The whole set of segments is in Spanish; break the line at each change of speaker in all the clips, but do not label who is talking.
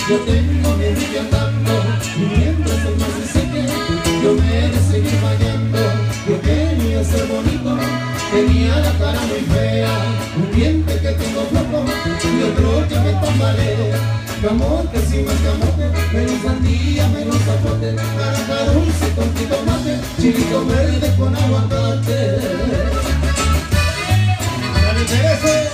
Yo tengo mi río andando y mientras el mar se seque yo me he de seguir bañando. Yo quería ser bonito, tenía la cara muy fea, un diente que tengo flojo y otro que me tambalea. Camotes y más camotes, menos sandía, menos zapote, naranja dulce con jitomate, chilito verde con aguacate. ¡Dale, Teresa!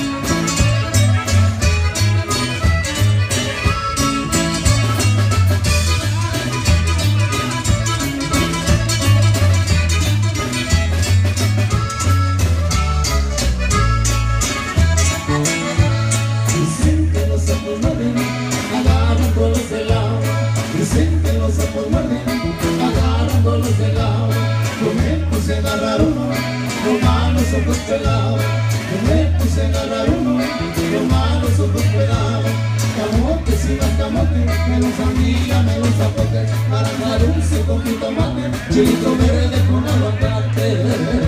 Agarran todos los helados, dicen que los sapos muerden, agarran todos los helados. Yo me puse a agarrar uno, nomás los ojos pelados. Yo me puse a agarrar uno, nomás los ojos pelados. Camotes y más camotes, menos sandía, menos zapote, naranja dulce con jitomate, chilito verde con aguacate.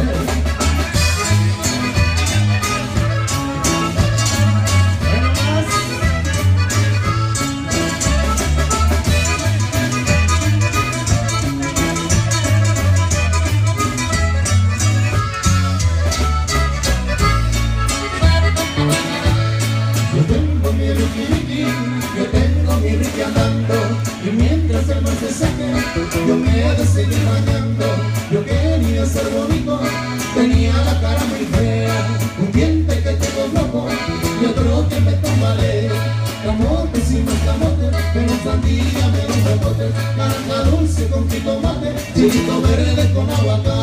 Yo tengo mi riqui andando y mientras el mar se seque yo me he de seguir bañando. Yo quería ser bonito, tenía la cara muy fea, un diente que tengo flojo y otro que me tambalea. Camotes y más camotes, menos sandía, menos zapote, naranja dulce con jitomate, chilito verde con aguacate.